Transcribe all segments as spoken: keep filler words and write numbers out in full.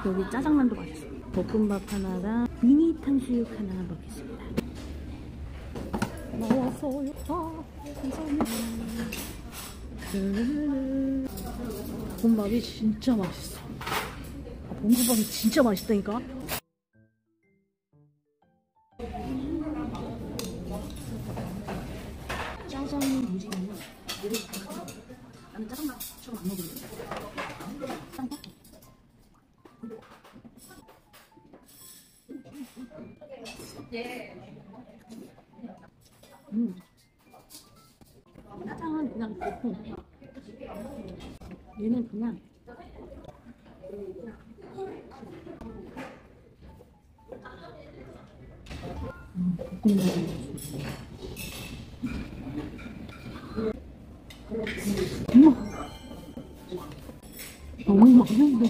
여기 짜장면도 맛있어. 볶음밥 하나랑 미니 탕수육 하나 먹겠습니다. 나왔어요. 아, 감사합니다. 볶음밥이 진짜 맛있어. 아, 볶음밥이 진짜 맛있다니까. 짜장면 음식이면 나는 짜장면 처음 안 먹었는데. 음. 짜장은 그냥 보통. 얘는 그냥 음, 볶음밥이 음. 너무 맛있는데.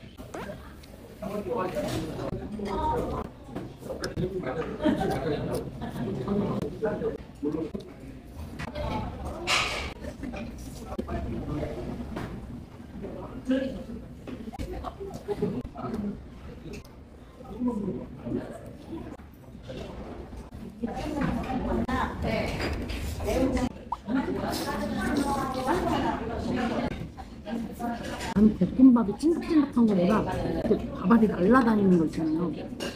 나는 볶음밥이 찐득찐득한 거보다 그 밥알이 날아다니는 거 있잖아요.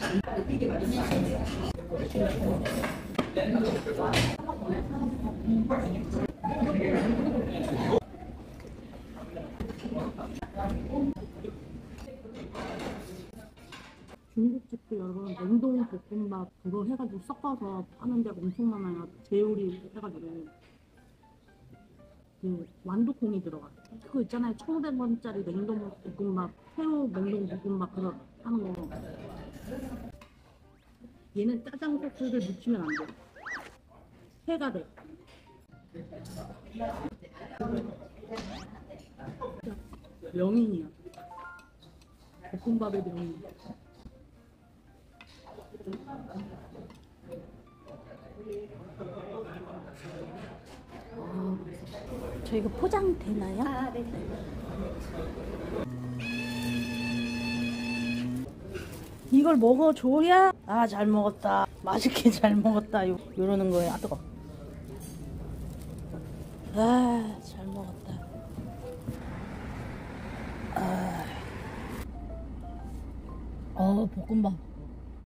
중국집도 여러분 냉동 볶음밥 그거 해가지고 섞어서 파는 데가 엄청 많아요. 제요리 해가지고 그 완두콩이 들어가. 그거 있잖아요. 천오백 원짜리 냉동 볶음밥, 새우 냉동 볶음밥 그거 하는 거. 얘는 짜장 소스를 묻히면 안 돼. 해가 돼. 명인이야. 볶음밥의 명인. 아, 저 이거 포장 되나요? 아, 네. 이걸 먹어줘야 아, 잘 먹었다. 맛있게 잘 먹었다. 요, 요러는 거예요. 아, 뜨거. 아, 잘 먹었다. 아, 어, 볶음밥.